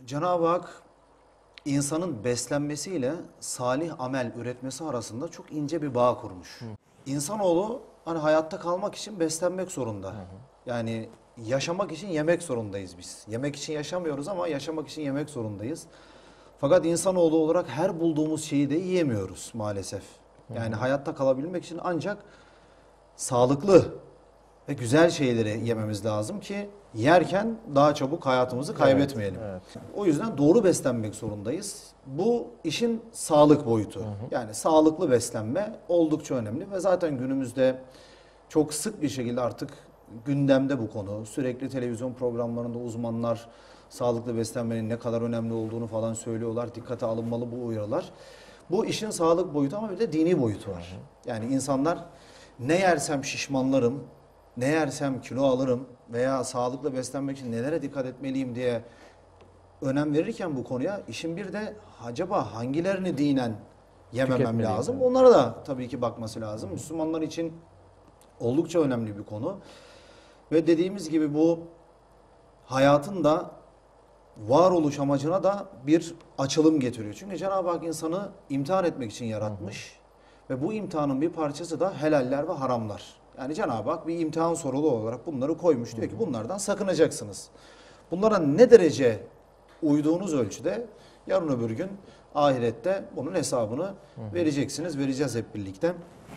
Cenab-ı Hak insanın beslenmesiyle salih amel üretmesi arasında çok ince bir bağ kurmuş. İnsanoğlu hani hayatta kalmak için beslenmek zorunda. Yani yaşamak için yemek zorundayız biz. Yemek için yaşamıyoruz ama yaşamak için yemek zorundayız. Fakat insanoğlu olarak her bulduğumuz şeyi de yiyemiyoruz maalesef. Yani hayatta kalabilmek için ancak sağlıklı ve güzel şeyleri yememiz lazım ki yerken daha çabuk hayatımızı kaybetmeyelim. Evet. O yüzden doğru beslenmek zorundayız. Bu işin sağlık boyutu. Yani sağlıklı beslenme oldukça önemli ve zaten günümüzde çok sık bir şekilde artık gündemde bu konu. Sürekli televizyon programlarında uzmanlar sağlıklı beslenmenin ne kadar önemli olduğunu falan söylüyorlar. Dikkate alınmalı bu uyarılar. Bu işin sağlık boyutu ama bir de dini boyutu var. Yani insanlar ne yersem şişmanlarım, ne yersem kilo alırım veya sağlıklı beslenmek için nelere dikkat etmeliyim diye önem verirken bu konuya işin bir de acaba hangilerini dinen yememem Tüketmeliyim, lazım? evet. Onlara da tabii ki bakması lazım. Müslümanlar için oldukça önemli bir konu. Ve dediğimiz gibi bu hayatın da varoluş amacına da bir açılım getiriyor. Çünkü Cenab-ı Hak insanı imtihan etmek için yaratmış. Ve bu imtihanın bir parçası da helaller ve haramlar. Yani Cenab-ı Hak bir imtihan sorulu olarak bunları koymuş. Diyor ki bunlardan sakınacaksınız. Bunlara ne derece uyduğunuz ölçüde yarın öbür gün ahirette bunun hesabını vereceksiniz. Vereceğiz hep birlikte.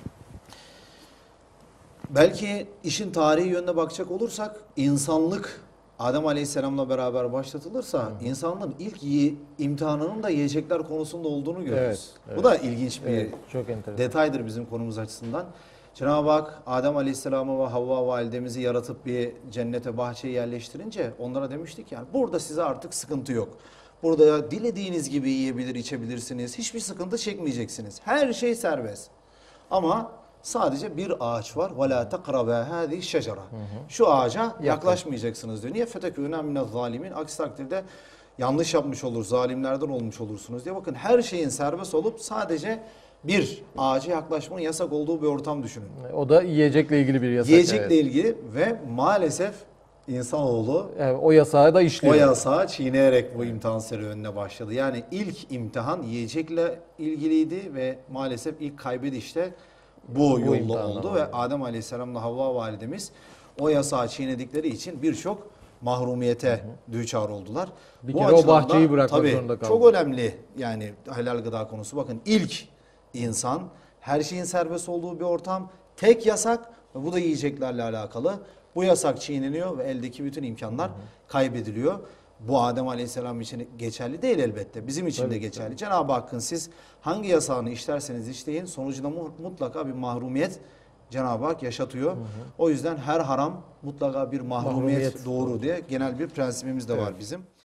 Belki işin tarihi yönüne bakacak olursak insanlık Adem Aleyhisselam'la beraber başlatılırsa insanlığın ilk imtihanının da yiyecekler konusunda olduğunu görürüz. Evet, evet. Bu da ilginç bir Evet, çok enteresan. detaydır bizim konumuz açısından. Cenab-ı Hak Adem Aleyhisselam'ı ve Havva validemizi yaratıp bir cennete, bahçeye yerleştirince onlara demiştik yani burada size artık sıkıntı yok. Burada dilediğiniz gibi yiyebilir, içebilirsiniz. Hiçbir sıkıntı çekmeyeceksiniz. Her şey serbest. Ama sadece bir ağaç var. وَلَا تَقْرَبَا هَذِهِ الشَّجَرَةِ Şu ağaca yaklaşmayacaksınız diyor. Niye? فَتَكُونَ مِنَ الظَّالِمِينَ Aksi takdirde yanlış yapmış olur, zalimlerden olmuş olursunuz diye. Bakın her şeyin serbest olup sadece bir ağaca yaklaşmanın yasak olduğu bir ortam düşünün. O da yiyecekle ilgili bir yasak. Yiyecekle evet. ilgili ve maalesef insanoğlu Evet, o yasağı da işliyor. o yasağı çiğneyerek bu imtihan serüvenine başladı. Yani ilk imtihan yiyecekle ilgiliydi ve maalesef ilk kaybediş de bu yolla imtihandan oldu. oldu. Ve Adem Aleyhisselam'la Havva validemiz o yasağı çiğnedikleri için birçok mahrumiyete düçar oldular. Bir Bu kere o açıdan da bahçeyi bırakmak tabii zorunda kaldı. çok önemli yani helal gıda konusu. Bakın ilk insan her şeyin serbest olduğu bir ortam, tek yasak ve bu da yiyeceklerle alakalı. Bu yasak çiğneniyor ve eldeki bütün imkanlar kaybediliyor. Bu Adem Aleyhisselam için geçerli değil elbette. Bizim için de geçerli. Cenab-ı Hakk'ın siz hangi yasağını işlerseniz işleyin sonucunda mutlaka bir mahrumiyet Cenab-ı Hak yaşatıyor. O yüzden her haram mutlaka bir mahrumiyet Mahrumiyet doğurur diye genel bir prensibimiz de var bizim.